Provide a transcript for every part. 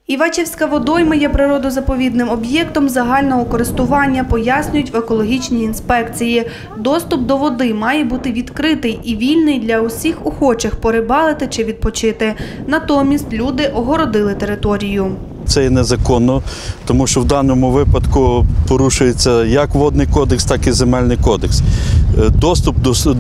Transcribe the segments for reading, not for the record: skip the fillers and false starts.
Івачівська водойма є природозаповідним об'єктом загального користування, пояснюють в екологічній інспекції. Доступ до води має бути відкритий і вільний для усіх охочих порибалити чи відпочити. Натомість люди огородили територію. Це є незаконно, тому що в даному випадку порушується як водний кодекс, так і земельний кодекс. Доступ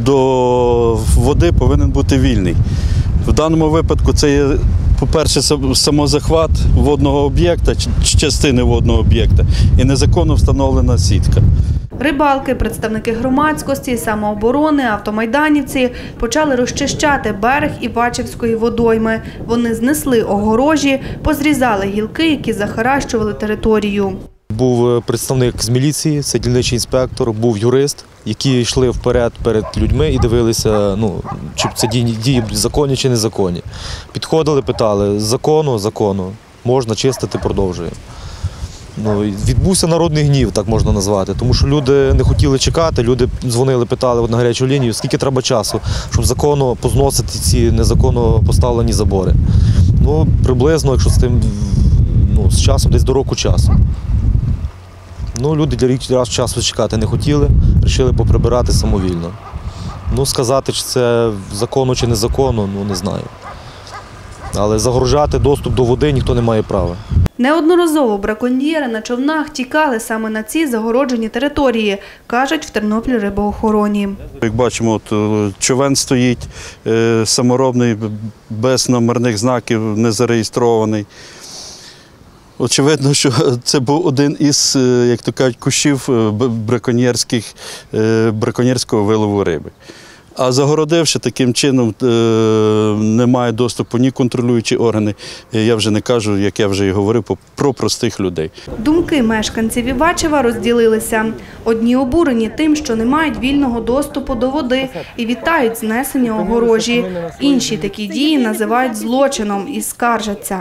до води повинен бути вільний. В даному випадку це є, по-перше, самозахват водного об'єкта, частини водного об'єкта і незаконно встановлена сітка. Рибалки, представники громадськості, самооборони, автомайданівці почали розчищати берег Івачівської водойми. Вони знесли огорожі, позрізали гілки, які захаращували територію. Був представник з міліції, це дільничий інспектор, був юрист, які йшли вперед перед людьми і дивилися, чи це дії законні чи незаконні. Підходили, питали, закону, можна чистити, продовжуємо. Відбувся народний гнів, так можна назвати, тому що люди не хотіли чекати, люди дзвонили, питали на гарячу лінію, скільки треба часу, щоб законно позносити ці незаконно поставлені забори. Приблизно, якщо з часом, десь до року часу. Люди для рік часу чекати не хотіли, вирішили поприбирати самовільно. Сказати, чи це законно чи незаконно, не знаю. Але загорожати доступ до води ніхто не має права. Неодноразово браконьєри на човнах тікали саме на ці загороджені території, кажуть в Тернопіль рибоохороні. Як бачимо, човен стоїть саморобний, без номерних знаків, не зареєстрований. Очевидно, що це був один із, як то кажуть, кущів браконьєрського вилову риби. А загородивши таким чином, немає доступу ні контролюючі органи, я вже не кажу, як я вже і говорив, про простих людей. Думки мешканців Івачева розділилися. Одні обурені тим, що не мають вільного доступу до води і вітають знесення огорожі. Інші такі дії називають злочином і скаржаться.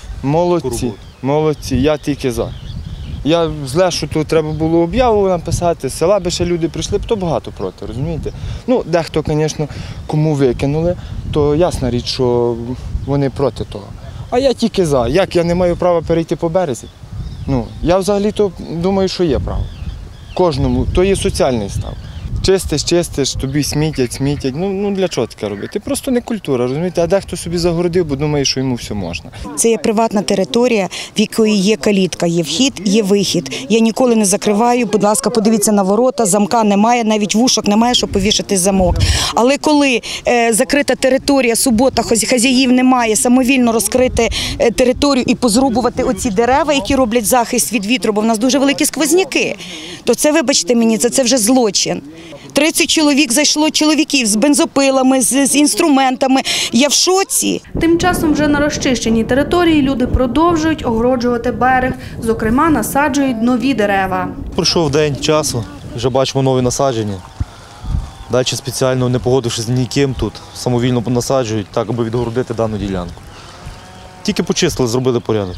Молодці, я тільки за. Я зле, що тут треба було об'яву написати, з села би ще люди прийшли, то багато проти, розумієте? Дехто, звісно, кому викинули, то ясна річ, що вони проти того. А я тільки за. Як я не маю права перейти по березі? Я взагалі-то думаю, що є право. Кожному, то є соціальний став. Чистиш, тобі смітять. Для чого таке робити? Просто не культура, розумієте? А дехто собі загородив, бо думає, що йому все можна. Це є приватна територія, в якої є калітка, є вхід, є вихід. Я ніколи не закриваю, будь ласка, подивіться на ворота, замка немає, навіть вушок немає, щоб повішати замок. Але коли закрита територія, субота, хазяїв немає, самовільно розкрити територію і позрубувати оці дерева, які роблять захист від вітру, бо в нас дуже великі сквозняки, то це, вибачте мені, це вже злочин. 30 чоловік зайшло, чоловіків з бензопилами, з інструментами. Я в шоці. Тим часом вже на розчищеній території люди продовжують огороджувати берег. Зокрема, насаджують нові дерева. Пройшов день часу, вже бачимо нові насадження. Далі спеціально не погодившись з ніким тут, самовільно насаджують, так, аби відгородити дану ділянку. Тільки почистили, зробили порядок.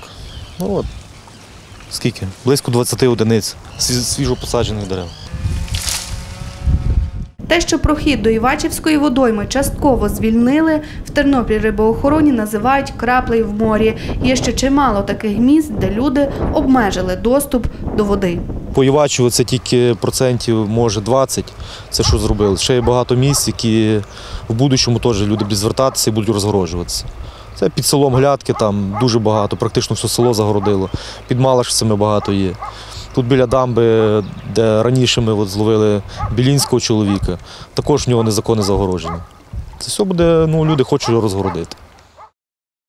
Скільки? Близько 20 одиниць свіжо посаджених дерев. Те, що прохід до Івачівської водойми частково звільнили, в Тернопіль рибоохороні називають краплею в морі. Є ще чимало таких місць, де люди обмежили доступ до води. По Івачеву це тільки процентів, може, 20, це що зробили. Ще є багато місць, які в будущому теж люди будуть звертатися і будуть розгороджуватися. Це під селом Глядки, там дуже багато, практично все село загородило. Під Малашцями багато є. Тут біля дамби, де раніше ми зловили білінського чоловіка, також в нього незаконне загородження. Це все буде, люди хочуть його розгородити.